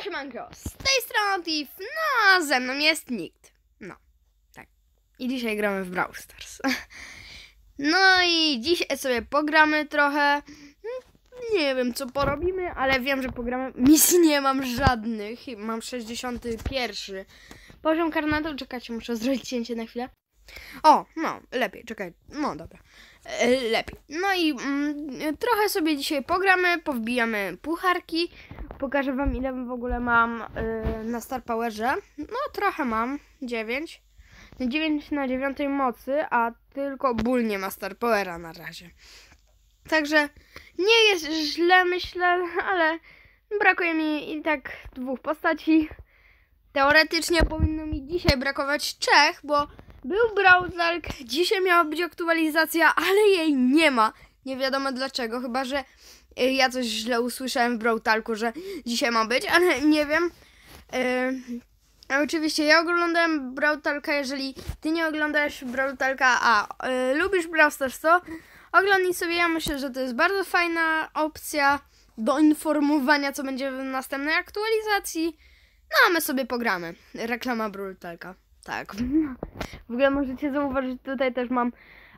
Siemanko, z tej strony Tiff, no ze mną jest nikt. No, tak. I dzisiaj gramy w Brawl Stars. No i dzisiaj sobie pogramy trochę. Nie wiem co porobimy, ale wiem, że pogramy. Misji nie mam żadnych. Mam 61 poziom karnetu. Czekajcie, muszę zrobić cięcie na chwilę. O, no, lepiej, czekaj. No dobra. Lepiej. No i trochę sobie dzisiaj pogramy, powbijamy pucharki. Pokażę wam, ile w ogóle mam na Star Powerze. No trochę mam, 9. 9 na 9 mocy, a tylko Bull nie ma Star Powera na razie. Także nie jest źle, myślę, ale brakuje mi i tak 2 postaci. Teoretycznie powinno mi dzisiaj brakować 3, bo był Brawl Talk, dzisiaj miała być aktualizacja, ale jej nie ma. Nie wiadomo dlaczego, chyba że ja coś źle usłyszałem w Brawl Talku, że dzisiaj ma być, ale nie wiem. Oczywiście ja oglądałem Brawl Talka, jeżeli ty nie oglądasz Brawl Talka, a lubisz Brawl Stars, to oglądnij sobie. Ja myślę, że to jest bardzo fajna opcja do informowania, co będzie w następnej aktualizacji. No a my sobie pogramy. Reklama Brawl Talka. Tak. W ogóle możecie zauważyć, tutaj też mam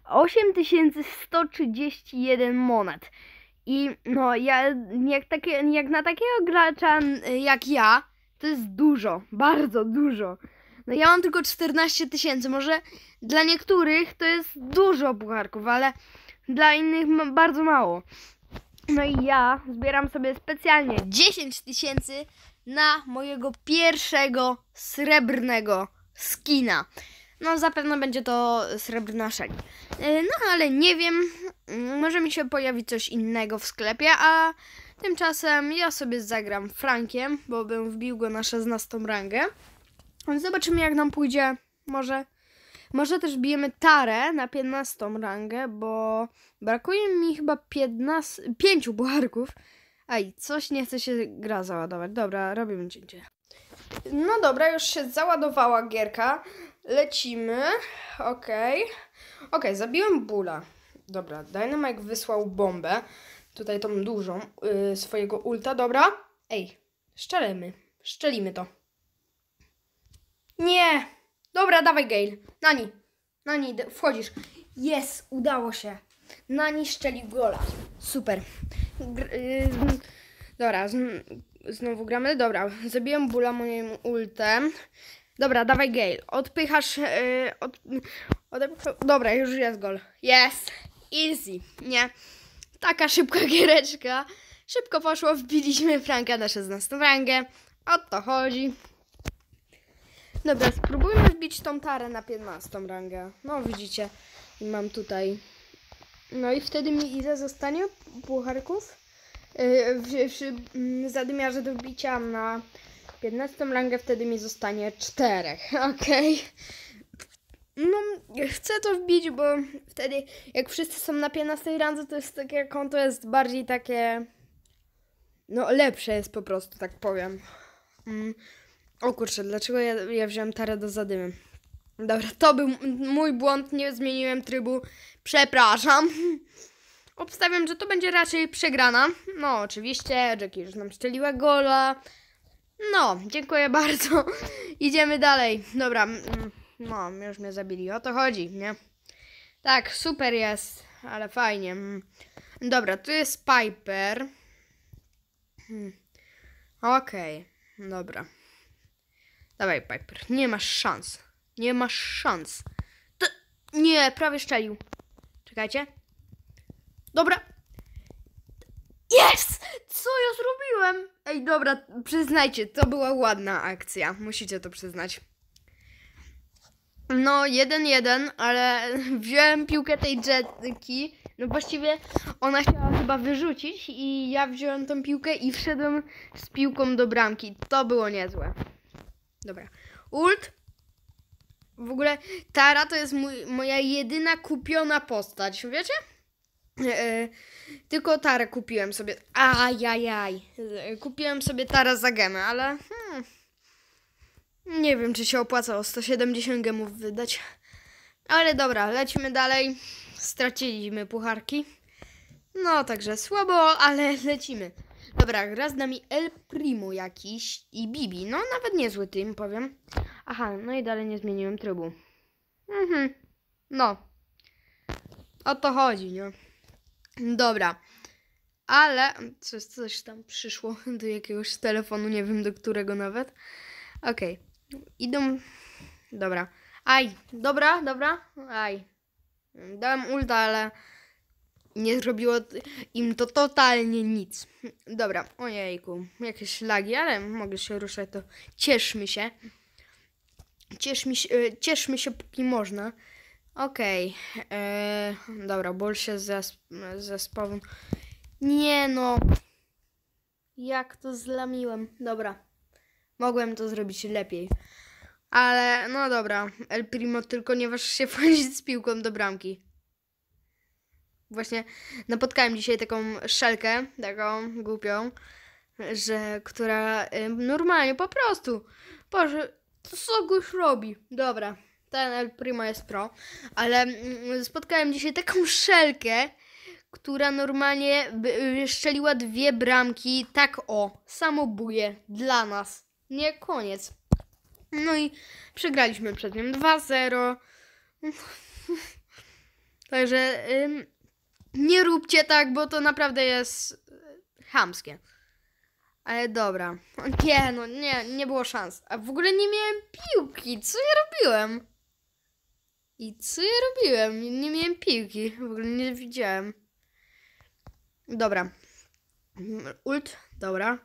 8131 monet. I no, jak na takiego gracza jak ja, to jest dużo, bardzo dużo. No ja mam tylko 14 000, może dla niektórych to jest dużo pucharków, ale dla innych bardzo mało. No i ja zbieram sobie specjalnie 10 000 na mojego pierwszego srebrnego skina. No zapewne będzie to srebrna Shelly. No ale nie wiem, może mi się pojawi coś innego w sklepie, a tymczasem ja sobie zagram Frankiem, bo bym wbił go na 16 rangę. Zobaczymy jak nam pójdzie. Może też bijemy Tarę na 15 rangę, bo brakuje mi chyba 5 pucharków. Aj, coś nie chce się gra załadować. Dobra, robimy cięcie. No dobra, już się załadowała gierka. Lecimy. Okej, zabiłem Bulla. Dobra, Dynamite wysłał bombę. Tutaj tą dużą swojego ulta. Dobra. Ej, szczelimy to. Nie. Dobra, dawaj Gale. Nani, wchodzisz. Jest, udało się. Nani szczelił gola. Super. Dobra, znowu gramy. Dobra, zabiłem Bulla moim ultem. Dobra, dawaj Gale. Odpychasz. Dobra, już jest gol. Jest. Easy. Nie. Taka szybka giereczka. Szybko poszło. Wbiliśmy Franka na 16 rangę. O to chodzi. Dobra, spróbujmy wbić tą Tarę na 15 rangę. No widzicie. Mam tutaj. No i wtedy mi ile zostanie pucharków? W zadymiarze do wbicia na 15 rangę wtedy mi zostanie 4. Okej. No, chcę to wbić, bo wtedy jak wszyscy są na 15 randze, to jest takie konto jest bardziej takie no lepsze jest po prostu, tak powiem. O kurczę, dlaczego ja wziąłem Tarę do zadymy? Dobra, to był mój błąd, nie zmieniłem trybu. Przepraszam. Obstawiam, że to będzie raczej przegrana. No, oczywiście, Jackie już nam strzeliła gola. No, dziękuję bardzo. Idziemy dalej. Dobra, no, już mnie zabili. O to chodzi, nie? Tak, super jest, ale fajnie. Dobra, tu jest Piper. Okej, dobra. Dawaj, Piper, nie masz szans. Nie masz szans. Nie, prawie szczelił. Czekajcie. Dobra. Jest! Co ja zrobiłem? Ej, dobra, przyznajcie, to była ładna akcja. Musicie to przyznać. No, 1-1, ale wziąłem piłkę tej Jackie. No właściwie ona chciała chyba wyrzucić i ja wziąłem tą piłkę i wszedłem z piłką do bramki. To było niezłe. Dobra. Ult. W ogóle Tara to jest moja jedyna kupiona postać, wiecie? Tylko Tarę kupiłem sobie. Ajajaj. Kupiłem sobie Tarę za gemę, ale nie wiem, czy się opłacało 170 gemów wydać. Ale dobra, lecimy dalej. Straciliśmy pucharki. No, także słabo, ale lecimy. Dobra, gra z nami El Primo jakiś i Bibi. No, nawet niezły team, powiem. Aha, no i dalej nie zmieniłem trybu. No. O to chodzi, nie? Dobra. Ale coś tam przyszło do jakiegoś telefonu, nie wiem do którego nawet. Okej. Idą... Dobra. Aj, dobra. Aj. Dałem ulta, ale nie zrobiło im to totalnie nic. Dobra, ojejku, jakieś lagi, ale mogę się ruszać, to cieszmy się. Cieszmy się póki można. Okej. Dobra, bol się zespołu. Nie no. Jak to zlamiłem. Dobra. Mogłem to zrobić lepiej. Ale no dobra. El Primo tylko nie waż się wchodzić z piłką do bramki. Właśnie napotkałem dzisiaj taką szelkę, taką głupią, która normalnie po prostu, Boże, co goś robi? Dobra, ten El Primo jest pro, ale spotkałem dzisiaj taką szelkę, która normalnie strzeliła 2 bramki, tak samobuje dla nas. Nie, koniec. No i przegraliśmy przed nim 2-0. Także nie róbcie tak, bo to naprawdę jest chamskie. Ale dobra. Nie, no nie było szans. A w ogóle nie miałem piłki. Co ja robiłem? Nie miałem piłki. W ogóle nie widziałem. Dobra. Ult. Dobra.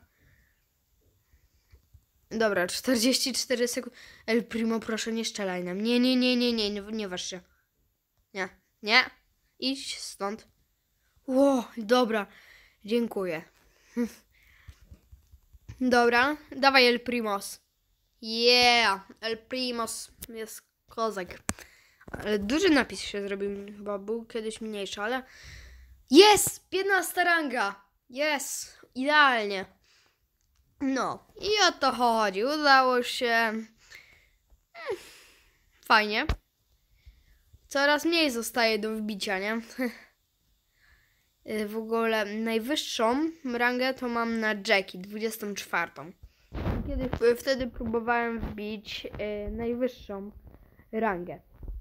Dobra, 44 sekundy. El Primo, proszę nie strzelaj nam. Nie waż się. Nie. Idź stąd. Ło, dobra. Dziękuję. Dobra, dawaj El Primos. Yeah, El Primos jest kozak. Ale duży napis się zrobił, chyba był kiedyś mniejszy, ale... Jest! 15 ranga! Jest! Idealnie. No, i o to chodzi. Udało się. Fajnie. Coraz mniej zostaje do wbicia, nie? W ogóle najwyższą rangę to mam na Jackie, 24. Wtedy próbowałem wbić najwyższą rangę.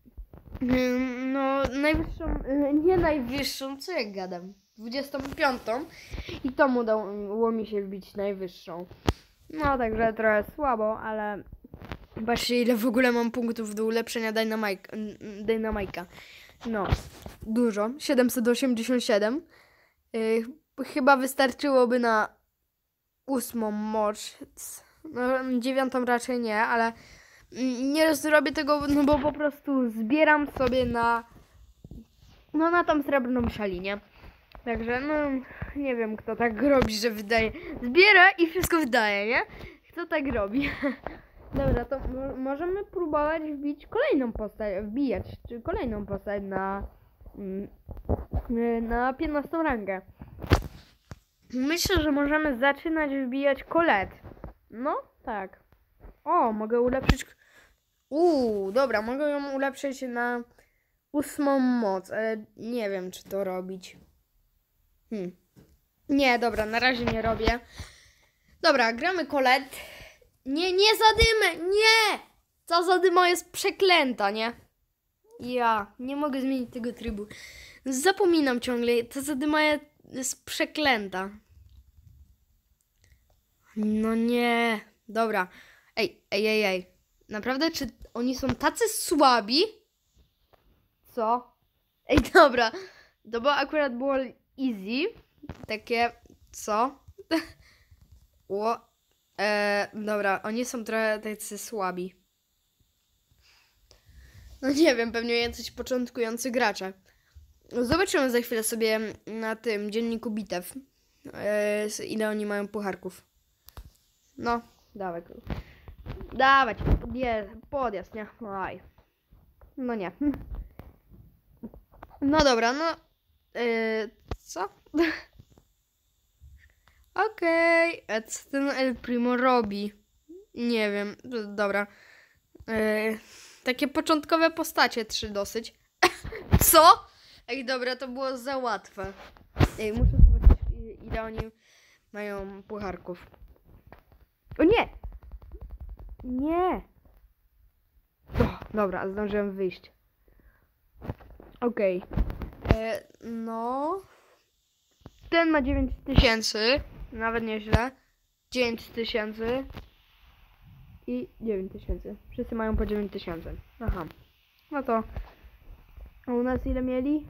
No, nie najwyższą, co ja gadam? 25. I to udało mi się wbić najwyższą. No, także trochę słabo, ale patrzcie, ile w ogóle mam punktów do ulepszenia Dynamite'a. No, dużo. 787. Chyba wystarczyłoby na 8 moc. No, 9 raczej nie, ale nie zrobię tego, no bo po prostu zbieram sobie na tą srebrną szalinię. Także, no, nie wiem kto tak robi, że wydaje. Zbiera i wszystko wydaje, nie? Kto tak robi? Dobra, to możemy próbować wbijać kolejną postać na 15 rangę. Myślę, że możemy zaczynać wbijać Colette. No, tak. O, mogę ulepszyć... dobra, mogę ją ulepszyć na 8 moc, ale nie wiem, czy to robić. Nie, dobra, na razie nie robię. Dobra, gramy Colette. Nie zadymę, nie! Ta zadyma jest przeklęta, nie? Ja nie mogę zmienić tego trybu. Zapominam ciągle, ta zadyma jest przeklęta. No nie. Dobra. Ej. Naprawdę, czy oni są tacy słabi? Co? Ej, dobra. To bo akurat było easy. Takie, co? Dobra, oni są trochę tacy słabi. No nie wiem, pewnie jacyś początkujący gracze. Zobaczymy za chwilę sobie na tym dzienniku bitew, ile oni mają pucharków. No, dawaj. Dawać, podjazd, nie? Aj. No nie. No dobra, no. Co? Okej, a co ten El Primo robi? Nie wiem, dobra. Takie początkowe postacie 3 dosyć. Co? Ej, dobra, to było za łatwe. Muszę zobaczyć, ile oni mają pucharków. O nie! Nie! O, dobra, zdążyłem wyjść. Okej. No... Ten ma 9000. Nawet nieźle. 9000. I 9000. Wszyscy mają po 9000. Aha. No to... A u nas ile mieli?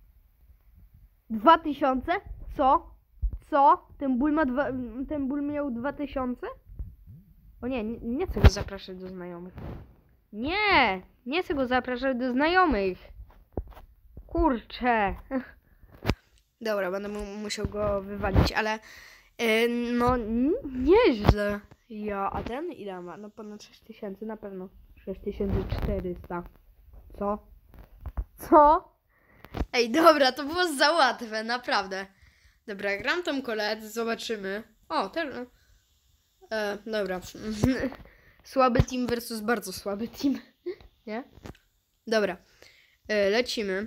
2000? Co? Co? Ten ból miał 2000? O nie, nie chcę go zapraszać do znajomych. Nie! Nie chcę go zapraszać do znajomych. Kurczę. Dobra, będę musiał go wywalić, ale no nieźle. A ten ile ma? No ponad 6000 na pewno. 6400. Co? Co? Ej, dobra, to było za łatwe, naprawdę. Dobra, gram tą koledzy, zobaczymy. O, też... dobra. Słaby team versus bardzo słaby team. Nie? Dobra. Lecimy.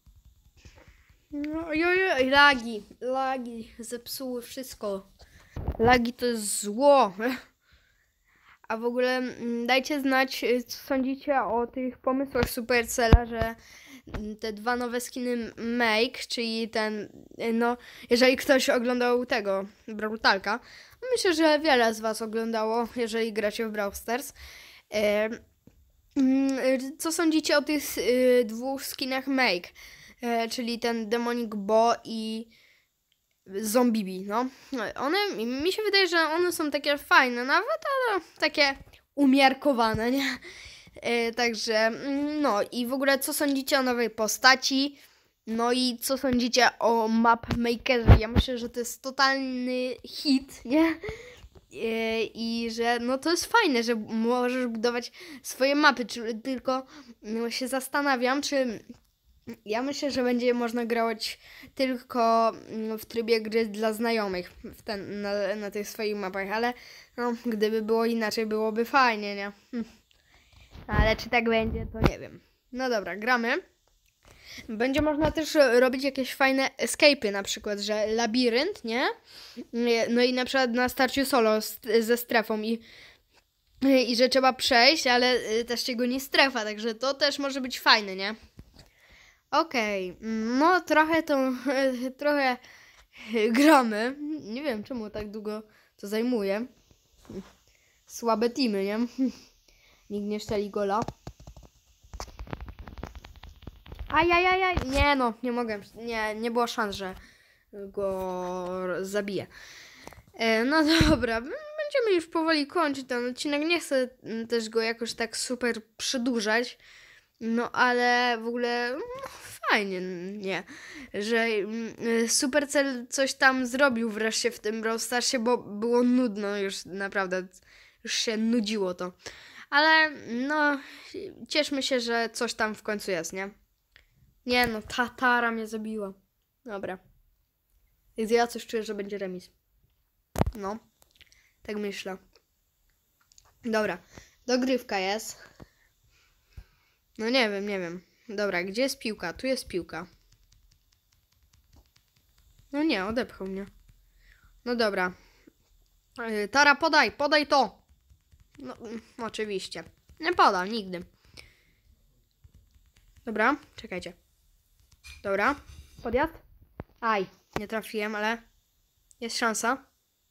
No, ojoj, lagi. Zepsuły wszystko. Lagi to jest zło. A w ogóle dajcie znać, co sądzicie o tych pomysłach Supercella, że te dwa nowe skiny Make, czyli ten, no, jeżeli ktoś oglądał tego, Brawl Talka, myślę, że wiele z was oglądało, jeżeli gracie w Brawl Stars. Co sądzicie o tych dwóch skinach Make, czyli ten Demonic Bo i Zombibi, no. Mi się wydaje, że one są takie fajne nawet, ale takie umiarkowane, nie? Także, no i w ogóle co sądzicie o nowej postaci? No i co sądzicie o Map Makerze? Ja myślę, że to jest totalny hit, nie? I że no to jest fajne, że możesz budować swoje mapy, tylko no, się zastanawiam, czy... Ja myślę, że będzie można grać tylko w trybie gry dla znajomych na tych swoich mapach, ale no, gdyby było inaczej, byłoby fajnie, nie? Ale czy tak będzie, to nie wiem. No dobra, gramy. Będzie można też robić jakieś fajne escape'y, na przykład, że labirynt, nie? No i na przykład na starciu solo ze strefą i że trzeba przejść, ale też się goni strefa, także to też może być fajne, nie? Okej, no trochę gramy. Nie wiem, czemu tak długo to zajmuje. Słabe teamy, nie? Nikt nie szczeli gola. Ajajajaj. Nie no, nie mogłem. Nie było szans, że go zabiję. No dobra, będziemy już powoli kończyć ten odcinek. Nie chcę też go jakoś tak super przedłużać. No ale w ogóle no, fajnie, nie? Że Supercell coś tam zrobił wreszcie w tym Brawl Starsie, bo było nudno już, naprawdę. Już się nudziło to. Ale no, cieszmy się, że coś tam w końcu jest, nie? Nie no, Tara mnie zabiła. Dobra. Ja coś czuję, że będzie remis. No, tak myślę. Dobra, dogrywka jest. No nie wiem. Dobra, gdzie jest piłka? Tu jest piłka. No nie, odepchał mnie. No dobra. Tara, podaj to. No, oczywiście. Nie poda, nigdy. Dobra, czekajcie. Dobra, podjazd. Aj, nie trafiłem, ale jest szansa.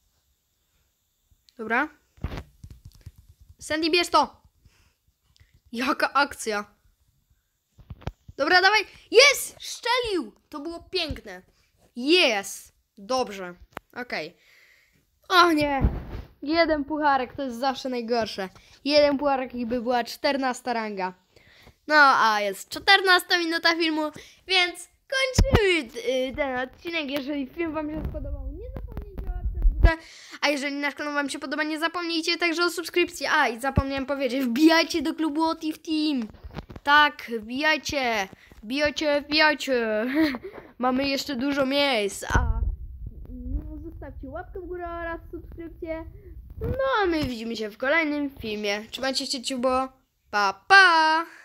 Dobra. Sandy, bierz to. Jaka akcja. Dobra, dawaj. Jest! Szczelił! To było piękne. Jest! Dobrze. Okej. O nie. Jeden pucharek to jest zawsze najgorsze. Jeden pucharek i by była 14 ranga. No, a jest 14 minuta filmu, więc kończymy ten odcinek. Jeżeli film wam się spodobał, nie zapomnijcie o łapce w górę. A jeżeli nasz kanał wam się podoba, nie zapomnijcie także o subskrypcji. A, i zapomniałem powiedzieć, wbijajcie do klubu OTIF Team. Tak, wbijajcie. Mamy jeszcze dużo miejsc. A zostawcie łapkę w górę oraz subskrypcję. No, a my widzimy się w kolejnym filmie. Trzymajcie się, ciubo. Pa, pa!